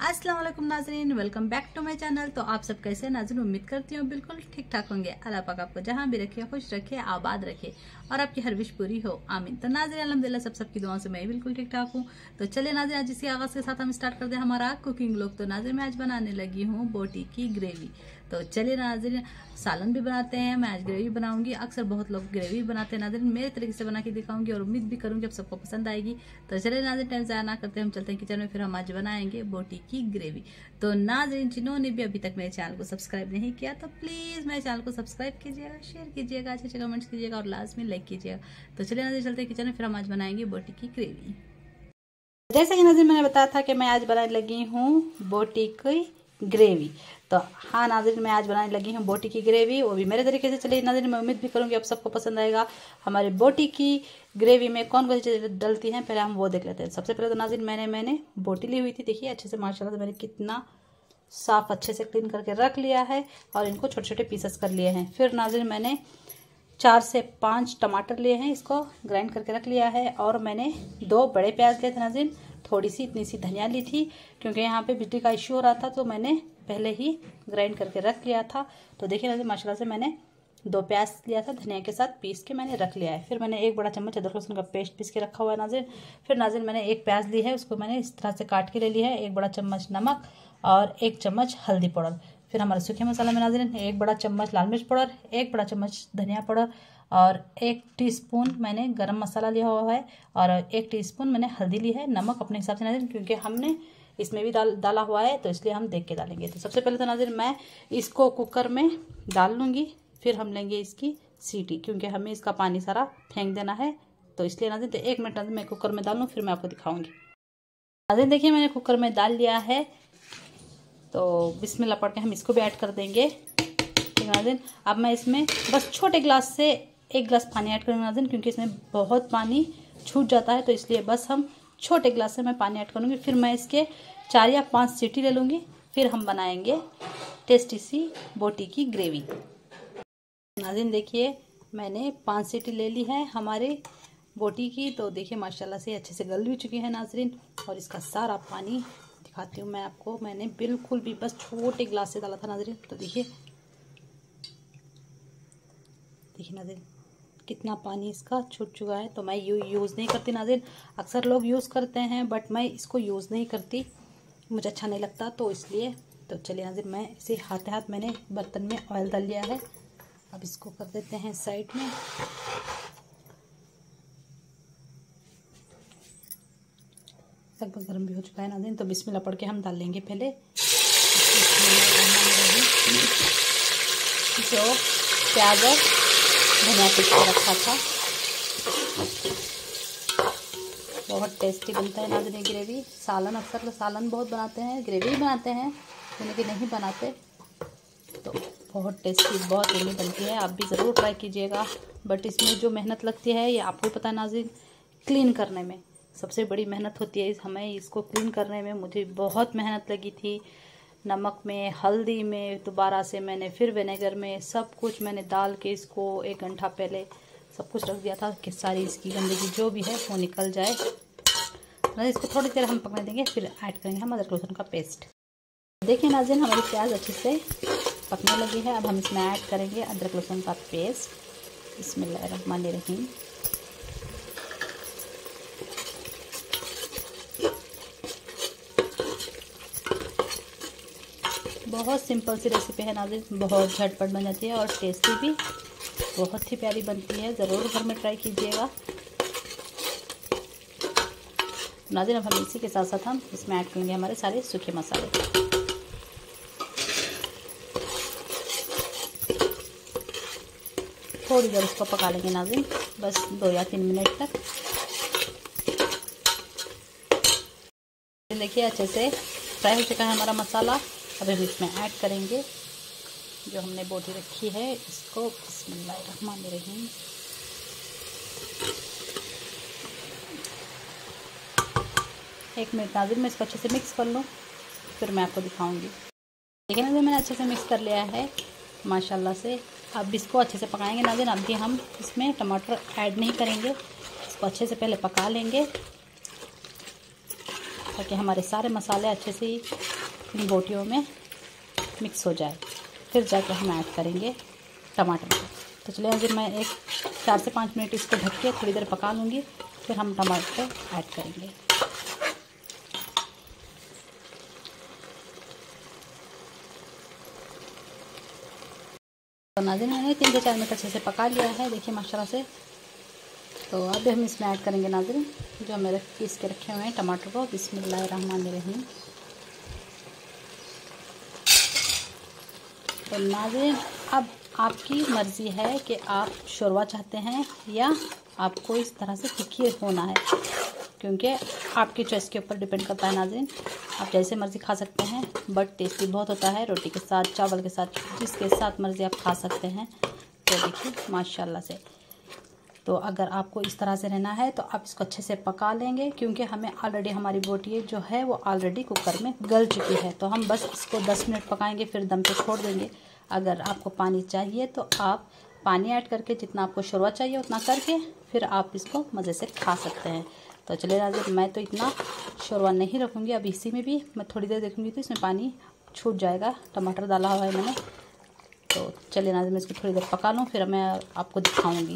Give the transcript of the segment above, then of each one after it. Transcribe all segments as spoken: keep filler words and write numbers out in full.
अस्सलाम वालेकुम नाजरीन, welcome back to my channel. तो आप सब कैसे नाजरीन, उम्मीद करती हूँ बिल्कुल ठीक ठाक होंगे। अल्लाह पाक आपको जहाँ भी रखे खुश रखे, आबाद रखे और आपकी हर विश पूरी हो, आमीन। तो नाजरीन अल्हम्दुलिल्लाह सब सबकी दुआओं से मैं बिल्कुल ठीक ठाक हूँ। तो चलिए नाजरीन आज इसी आगाज के साथ हम स्टार्ट करते हैं हमारा कुकिंग लोग। तो नाजरीन मैं आज बनाने लगी हूँ बोटी की ग्रेवी। तो चलिए नाजरीन सालन भी बनाते हैं, मैं आज ग्रेवी बनाऊंगी। अक्सर बहुत लोग ग्रेवी बनाते हैं नाजरीन, मेरे तरीके से बना के दिखाऊंगी और उम्मीद भी करूंगी आप सबको पसंद आएगी। तो चलिए नाजरीन टाइम ज़ाया ना करते हम चलते हैं किचन में, फिर हम आज बनाएंगे बोटी की ग्रेवी। तो नाजरीन जिन्होंने भी अभी तक मेरे चैनल को सब्सक्राइब नहीं किया तो प्लीज मेरे चैनल को सब्सक्राइब कीजिएगा, शेयर कीजिएगा, अच्छे अच्छे कमेंट्स कीजिएगा और लास्ट में लाइक कीजिएगा। तो चलिए नाजरीन चलते हैं किचन में, फिर हम आज बनाएंगे बोटी की ग्रेवी। जैसे कि नाज़रीन मैंने बताया था कि मैं आज बनाने लगी हूँ बोटी की ग्रेवी। तो हाँ नाज़रीन मैं आज बनाने लगी हूँ बोटी की ग्रेवी, वो भी मेरे तरीके से। चलिए नाज़रीन मैं उम्मीद भी करूँगी आप सबको पसंद आएगा। हमारे बोटी की ग्रेवी में कौन कौन सी चीज़ें डलती हैं पहले हम वो देख लेते हैं। सबसे पहले तो नाज़रीन मैंने मैंने बोटी ली हुई थी, देखिए अच्छे से माशाल्लाह से मैंने कितना साफ अच्छे से क्लीन करके रख लिया है और इनको छोटे छोटे पीसेस कर लिए हैं। फिर नाज़रीन मैंने चार से पाँच टमाटर लिए हैं, इसको ग्राइंड करके रख लिया है। और मैंने दो बड़े प्याज लिए थे नाज़रीन, थोड़ी सी इतनी सी धनिया ली थी क्योंकि यहाँ पे बिजली का इश्यू हो रहा था तो मैंने पहले ही ग्राइंड करके रख लिया था। तो देखिए नाज़रीन माशाल्लाह से मैंने दो प्याज लिया था, धनिया के साथ पीस के मैंने रख लिया है। फिर मैंने एक बड़ा चम्मच अदरक लहसुन का पेस्ट पीस के रखा हुआ है नाज़रीन। फिर नाज़रीन मैंने एक प्याज ली है, उसको मैंने इस तरह से काट के ले लिया है। एक बड़ा चम्मच नमक और एक चम्मच हल्दी पाउडर। फिर हमारे सूखे मसाला में नाज़रीन एक बड़ा चम्मच लाल मिर्च पाउडर, एक बड़ा चम्मच धनिया पाउडर और एक टीस्पून मैंने गरम मसाला लिया हुआ है और एक टीस्पून मैंने हल्दी ली है। नमक अपने हिसाब से नाज़रीन क्योंकि हमने इसमें भी डाल डाला हुआ है तो इसलिए हम देख के डालेंगे। तो सबसे पहले तो नाज़रीन मैं इसको कुकर में डाल लूँगी, फिर हम लेंगे इसकी सीटी क्योंकि हमें इसका पानी सारा फेंक देना है। तो इसलिए नाज़रीन तो एक मिनट नाज़रीन मैं कुकर में डाल लूँ, फिर मैं आपको दिखाऊँगी। नाज़रीन देखिए मैंने कुकर में डाल लिया है, तो बिस्मिल्लाह पढ़ के हम इसको भी ऐड कर देंगे। ठीक है नाज़रीन, अब मैं इसमें बस छोटे गिलास से एक गिलास पानी ऐड करूँगी नाज़रीन क्योंकि इसमें बहुत पानी छूट जाता है, तो इसलिए बस हम छोटे गिलास से मैं पानी ऐड करूँगी। फिर मैं इसके चार या पाँच सीटी ले लूँगी, फिर हम बनाएंगे टेस्टी सी बोटी की ग्रेवी। नाज़रीन देखिए मैंने पाँच सीटी ले ली है हमारी बोटी की। तो देखिए माशाल्लाह से अच्छे से गल भी चुकी है नाज़रीन और इसका सारा पानी दिखाती हूँ मैं आपको। मैंने बिल्कुल भी बस छोटे गिलास से डाला था नाज़रीन। तो देखिए देखिए नाज़रीन कितना पानी इसका छूट चुका है। तो मैं यू यूज़ नहीं करती नाज़रीन, अक्सर लोग यूज़ करते हैं बट मैं इसको यूज़ नहीं करती, मुझे अच्छा नहीं लगता तो इसलिए। तो चलिए नाज़रीन मैं इसे हाथ हाथ मैंने बर्तन में ऑयल डाल लिया है, अब इसको कर देते हैं साइड में। लगभग गर्म भी हो चुका है नाज़रीन, तो बिस्मिल्लाह पढ़ के हम डाल लेंगे पहले जो प्याज और धनिया पीस के रखा था। बहुत टेस्टी बनता है नाज़रीन ग्रेवी। सालन अक्सर सालन बहुत बनाते हैं, ग्रेवी बनाते हैं लेकिन नहीं बनाते, तो बहुत टेस्टी बहुत यम्मी बनती है। आप भी ज़रूर ट्राई कीजिएगा। बट इसमें जो मेहनत लगती है ये आपको पता है नाज़रीन, क्लीन करने में सबसे बड़ी मेहनत होती है हमें इसको क्लीन करने में। मुझे बहुत मेहनत लगी थी, नमक में, हल्दी में, दोबारा से मैंने फिर विनेगर में, सब कुछ मैंने डाल के इसको एक घंटा पहले सब कुछ रख दिया था कि सारी इसकी गंदगी जो भी है वो निकल जाए। ना इसको थोड़ी देर हम पकने देंगे, फिर ऐड करेंगे हम अदरक लहसुन का पेस्ट। देखिए नाज़रीन हमारी प्याज अच्छे से पकने लगी है, अब हम इसमें ऐड करेंगे अदरक लहसुन का पेस्ट। बिस्मिल्लाहिर्रहमानिर्रहीम। बहुत सिंपल सी रेसिपी है नाज़रीन, बहुत झटपट बन जाती है और टेस्टी भी बहुत ही प्यारी बनती है। ज़रूर घर में ट्राई कीजिएगा नाज़रीन। अब हम इसी के साथ साथ हम इसमें ऐड करेंगे हमारे सारे सूखे मसाले। थोड़ी देर उसको पका लेंगे नाज़रीन, बस दो या तीन मिनट तक। देखिए अच्छे से फ्राई हो चुका है हमारा मसाला। अब हम इसमें ऐड करेंगे जो हमने बोटी रखी है इसको। बिस्मिल्लाहिर्रहमानिर्रहीम। एक मिनट नाज़रीन मैं इसको अच्छे से मिक्स कर लूँ, फिर मैं आपको दिखाऊंगी। देखिए नाज़रीन मैंने अच्छे से मिक्स कर लिया है माशाल्लाह से। अब इसको अच्छे से पकाएंगे नाज़रीन। अभी हम इसमें टमाटर ऐड नहीं करेंगे, इसको अच्छे से पहले पका लेंगे। ताकि हमारे सारे मसाले अच्छे से इन बोटियों में मिक्स हो जाए। फिर जाकर हम ऐड करेंगे टमाटर को। तो चलिए नाज़रीन, मैं एक चार से पाँच मिनट इसको ढक के थोड़ी देर पका लूँगी, फिर हम टमाटर ऐड करेंगे। तो नाज़रीन, मैंने तीन से चार मिनट अच्छे से पका लिया है, देखिए माशाल्लाह से। तो अभी हम इसमें ऐड करेंगे नाज़रीन जो मेरे पीस के रखे हुए हैं टमाटर को। बिस्मिल्लाहिर्रहमानिर्रहीम। तो नाज़रीन, अब आपकी मर्ज़ी है कि आप शोरवा चाहते हैं या आपको इस तरह से तिक्की होना है, क्योंकि आपकी चॉइस के ऊपर डिपेंड करता है नाज़रीन। आप जैसे मर्ज़ी खा सकते हैं, बट टेस्टी बहुत होता है। रोटी के साथ, चावल के साथ, जिसके साथ मर्ज़ी आप खा सकते हैं। तो देखिए माशाल्लाह से। तो अगर आपको इस तरह से रहना है तो आप इसको अच्छे से पका लेंगे, क्योंकि हमें ऑलरेडी हमारी बोटी जो है वो ऑलरेडी कुकर में गल चुकी है। तो हम बस इसको दस मिनट पकाएंगे, फिर दम पे छोड़ देंगे। अगर आपको पानी चाहिए तो आप पानी ऐड करके जितना आपको शोरवा चाहिए उतना करके फिर आप इसको मज़े से खा सकते हैं। तो चलिए नाज़रीन, मैं तो इतना शोरवा नहीं रखूँगी, अब इसी में भी मैं थोड़ी देर देखूँगी तो इसमें पानी छूट जाएगा। टमाटर डाला हुआ है मैंने। तो चलिए नाज़रीन, मैं इसको थोड़ी देर पका लूँ, फिर मैं आपको दिखाऊँगी।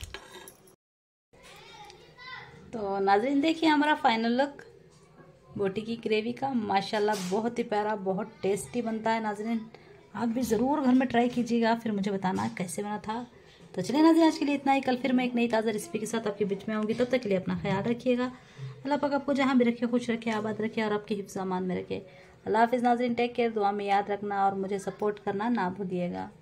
तो नाज़रीन देखिए हमारा फाइनल लुक बोटी की ग्रेवी का। माशाल्लाह बहुत ही प्यारा, बहुत टेस्टी बनता है नाज़रीन। आप भी ज़रूर घर में ट्राई कीजिएगा, फिर मुझे बताना कैसे बना था। तो चलिए नाज़रीन, आज के लिए इतना ही। कल फिर मैं एक नई ताज़ा रेसिपी के साथ आपके बीच में आऊँगी। तब तक के लिए अपना ख्याल रखिएगा। अल्लाह पाक आपको जहाँ भी रखे खुश रखे, आबाद रखे और आपके हिफ्ज़ अमान में रखे। अल्लाह हाफ़िज़ नाज़रीन, टेक केयर। दुआ में याद रखना और मुझे सपोर्ट करना ना भूलिएगा।